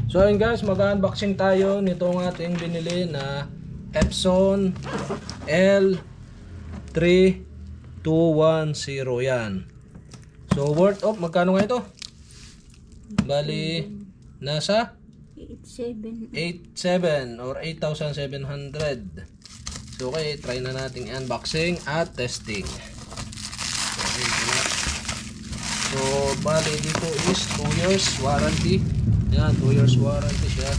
So ayun guys, mag-unboxing tayo nitong ating binili na Epson L3210 yan. So worth of magkano nga ito? Bali nasa 87 or 8,700. So okay, try na natin unboxing at testing. So bali dito is 2 years warranty. Yan, 2 years warranty siya.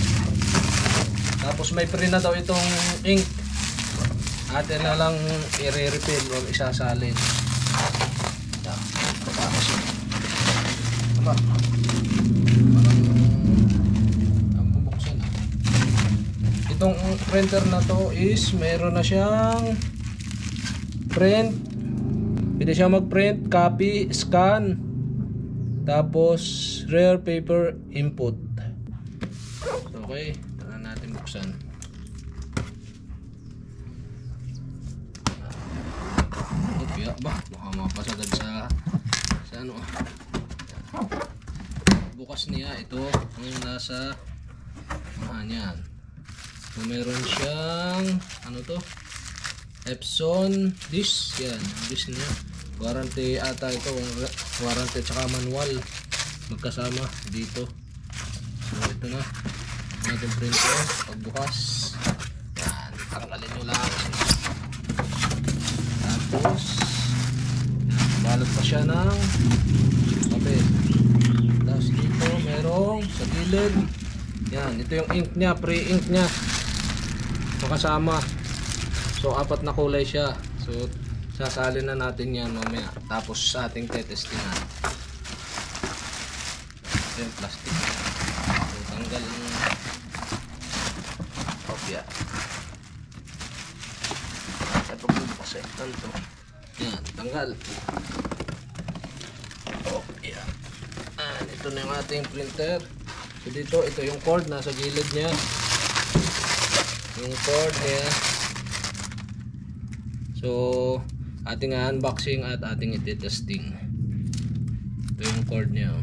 Tapos may free na daw itong ink. Atin na lang i-refill o isasalin. Yan, tapos yun. Aba, parang ang bubuksan. Itong printer na to is meron na siyang print. Pwede siya mag-print, copy, scan. Tapos rare paper input. Okay, tara natin buksan. Okay, baka mapasagad sa ano. Bukas niya ito ang nasa yan. So meron siyang ano to? Epson disk yan, disk niya. Warranty ata ito, warranty at saka manual magkasama dito. So ito na ang ating printer. Pagbukas yan, tanggalin nyo lang. Tapos yan, balot pa siya ng papel. Tapos dito merong sa gilid yan, ito yung ink nya, pre-ink nya makasama. So apat na kulay siya. So sasalin na natin yan mamaya. Tapos sa ating tetestingan. Ito yung plastic. So tanggal ang kopya. At pagbubukas eh. Tanto. Yan, tanggal. Kopya. Ito na yung ating printer. So dito, ito yung cord. Nasa gilid niya. Yung cord niya. So ating unboxing at ating iti-testing. Ito yung cord niya.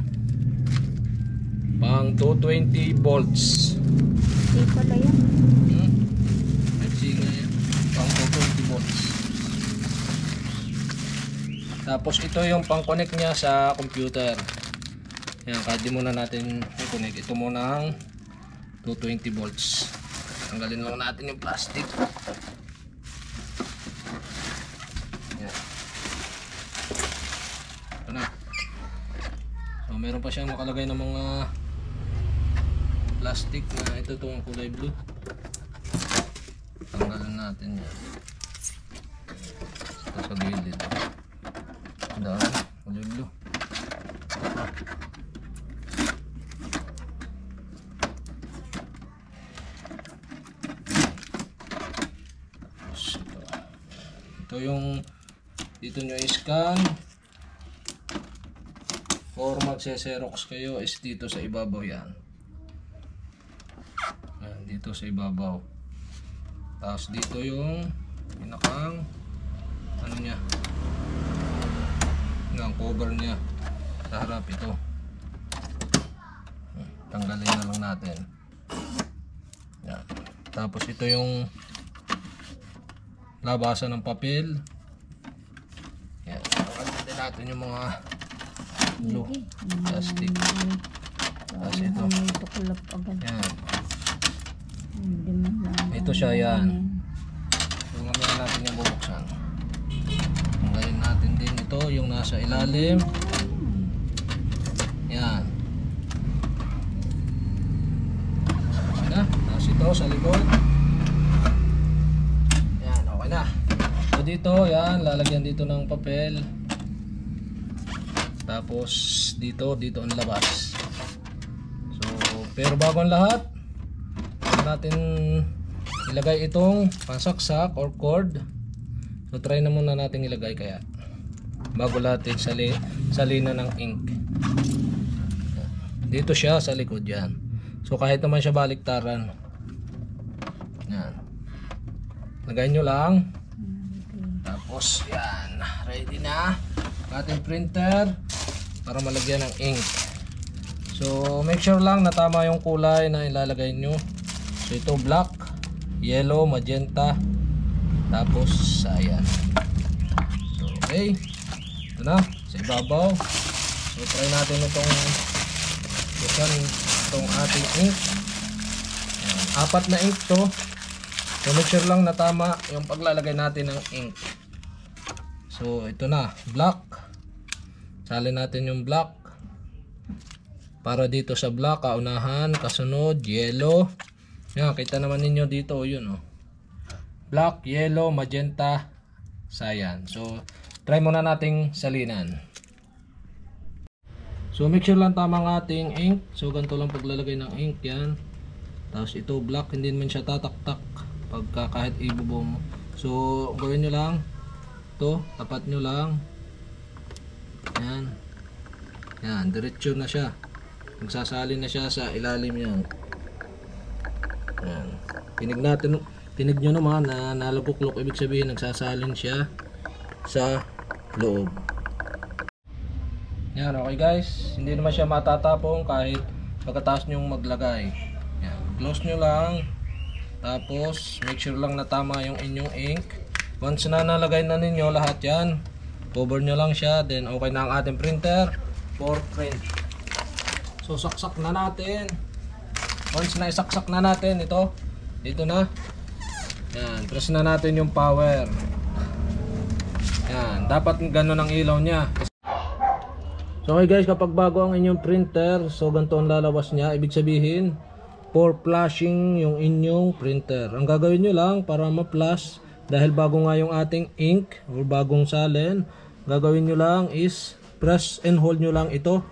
Pang 220 volts. Hindi pala yan. FC nga yan. Pang 220 volts. Tapos ito yung pang connect niya sa computer. Yan, kahit di muna natin i-connect. Ito muna ang 220 volts. Tanggalin lang natin yung plastic. So meron pa siyang nakalagay ng mga plastic na ito itong kulay blue. Tanggalin natin yan. Ito sa gilid. Dami, kulay blue. Ito yung dito nyo i-scan or magse-xerox kayo is dito sa ibabaw yan. Ayan, dito sa ibabaw. Tapos dito yung pinakang ano niya, yung cover niya sa harap ito. Tanggalin na lang natin. Ayan. Tapos ito yung labasan ng papel. Ayan. Tanggalin natin yung mga blue plastic. Tapos ito yan. Ito siya yan. So mamaya natin yung bubuksan. Tanggalin natin din ito yung nasa ilalim. Yan. Okay na. Tapos ito sa likod. Yan, okay na. So dito yan, lalagyan dito ng papel. Tapos dito ang labas. So pero bago ang lahat, natin ilagay itong pansaksak or cord. So try na muna natin ilagay kaya bago natin salina ng ink. Dito siya sa likod yan. So kahit naman siya baliktaran. Yan. Lagay nyo lang. Tapos yan, ready na ating printer para malagyan ng ink. So make sure lang na tama yung kulay na ilalagay nyo. So ito black, yellow, magenta, tapos cyan. So okay, ito na sa ibabaw. So try natin itong ating ink. Ayan, 4 na ink to. So make sure lang na tama yung paglalagay natin ng ink. So ito na, black. Salin natin yung black. Para dito sa black, kaunahan, kasunod, yellow. Yan, kita naman ninyo dito, yun oh. Black, yellow, magenta, cyan. So try muna nating salinan. So make sure lang tama ang ating ink. So ganito lang paglalagay ng ink, yan. Tapos ito black, hindi naman siya tatak-tak pagka kahit ibubo mo. So gawin nyo lang ito, tapat nyo lang. Yan. Yan, diretso na siya. Magsasalin na siya sa ilalim yan. Yan. Tinig nyo naman na nalabuklok, ibig sabihin nagsasalin siya sa loob. Yan, okay guys. Hindi naman siya matatapong kahit pagkatapos nyong maglagay. Yan. Close nyo lang. Tapos make sure lang na tama yung inyong ink. Once na nalagay na ninyo lahat yan, cover nyo lang siya. Then okay na ang ating printer for print. So saksak na natin. Once na isaksak na natin ito, dito na. Yan, press na natin yung power. Yan, dapat ganun ang ilaw niya. So okay guys, kapag bago ang inyong printer, so ganito ang lalabas niya. Ibig sabihin, for flashing yung inyong printer. Ang gagawin nyo lang para ma-flash, dahil bago nga yung ating ink or bagong salin, gagawin nyo lang is press and hold nyo lang ito.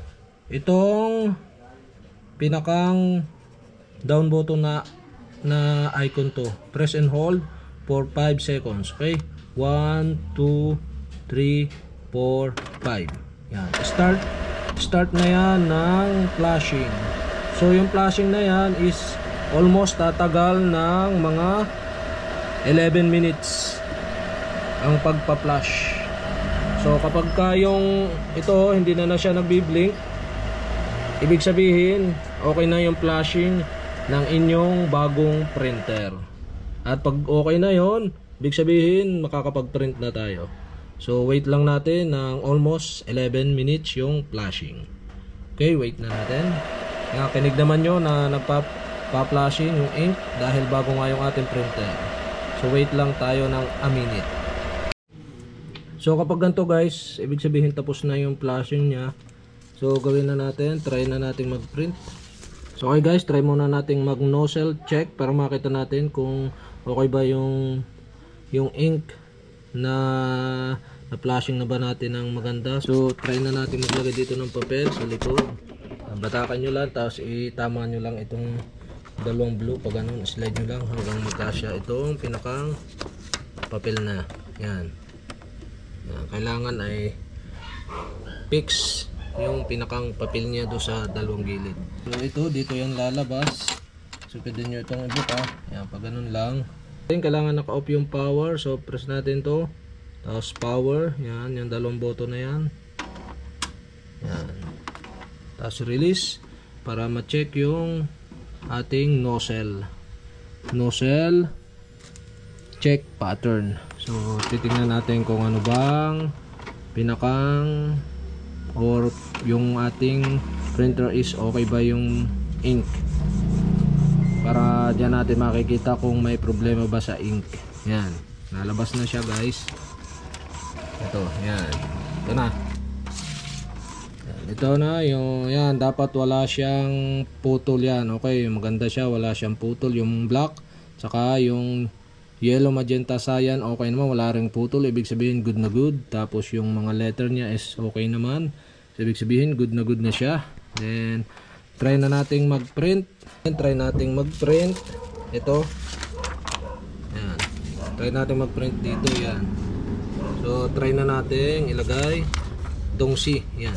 Itong pinakang down button na icon to. Press and hold for 5 seconds. Okay? 1, 2, 3, 4, 5. Yan. Start na yan ng flashing. So yung flashing na yan is almost tatagal ng mga 11 minutes ang pagpa-flash. So kapag ka yung ito hindi na siya nagbi-blink, ibig sabihin okay na yung flashing ng inyong bagong printer. At pag okay na yon, ibig sabihin makakapag-print na tayo. So wait lang natin ng almost 11 minutes yung flashing. Okay, wait na natin. Nakinig naman nyo na nagpa-flashing yung ink dahil bago nga yung ating printer. So wait lang tayo ng a minute. So kapag ganito guys, ibig sabihin tapos na yung flashing nya. So gawin na natin, try na natin mag-print. So okay guys, try muna natin mag-nozzle check para makita natin kung okay ba yung ink na flashing na ba natin ng maganda. So try na natin maglagay dito ng papel sa likod. Batakan nyo lang, tapos itama nyo lang itong dalawang blue, pag ganun, slide nyo lang hanggang magkasya itong pinakang papel na yan. Yan, kailangan ay fix yung pinakang papel niya do sa dalawang gilid. So ito, dito yan lalabas. So pwede nyo itong ibuka. Yan, pag ganun lang. Kailangan naka-off yung power, so press natin to, tapos power, yan, yung dalawang button na yan. Yan, tapos release para ma-check yung ating nozzle check pattern. So titingnan natin kung ano bang pinakang or yung ating printer is okay ba yung ink, para dyan natin makikita kung may problema ba sa ink. Yan, nalabas na siya guys. Ito, yan, ito na. Ito na yung yan, dapat wala siyang putol yan. Okay, maganda siya, wala siyang putol. Yung black saka yung yellow, magenta, cyan, okay naman, wala ring putol. Ibig sabihin good na good. Tapos yung mga letter niya is okay naman. So, ibig sabihin good na siya. Then try na nating mag-print. Ito. Yan. Try natin mag-print dito yan. So try na nating ilagay itong C. Yan.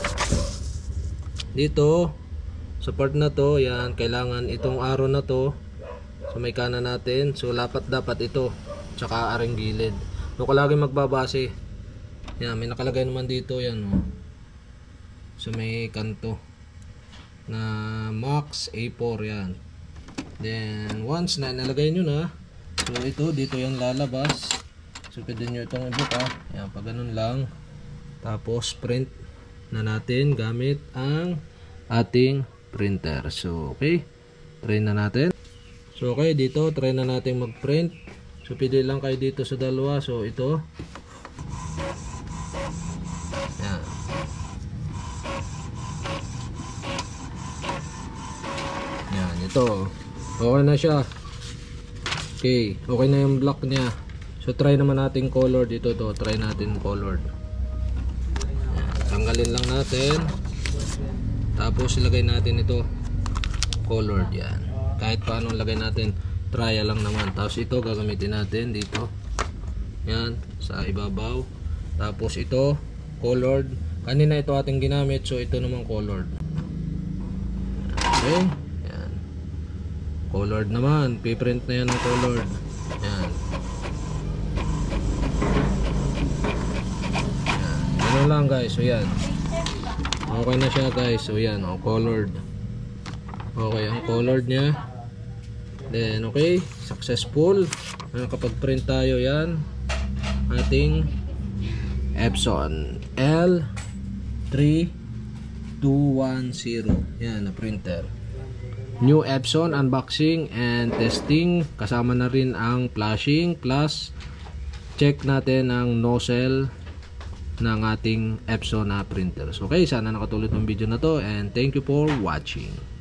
Dito sa part na to, yan, kailangan itong arrow na to so may kanan natin, so dapat ito tsaka aring gilid. So lagi magbabase. Yan, may nakalagay naman dito yan, oh. So may kanto. na Max A4 yan. Then once na nalagay nyo na, so ito dito yung lalabas. So pwede nyo itong ibuka. Yan, pag ganun lang. Tapos print na natin gamit ang ating printer. So okay, try na natin. So okay, dito try na natin mag-print. So pili lang kayo dito sa dalawa. So ito. Yan. Yan, ito. Okay na siya. Okay, okay na yung block niya. So try naman natin colored dito to. Try natin colored. Yan, tanggalin lang natin. Tapos ilagay natin ito colored yan. Kahit paano lagay natin, trial lang naman. Tapos ito gagamitin natin dito. Yan, sa ibabaw. Tapos ito colored. Kanina ito ating ginamit, so ito naman colored. Okay? Yan. Colored naman. Piprint na yan ng colored. Yan. Yan. Ganun lang guys. So yan. Okay na siya guys. So yan, colored. Okay, ang colored niya. Then okay, successful. Nakapag-print tayo yan. Ating Epson L3210. Yan, na printer. New Epson unboxing and testing. Kasama na rin ang flashing. Plus, check natin ang nozzle ng ating Epson na printer. So, okay, sana nakatulong ng video na to and thank you for watching.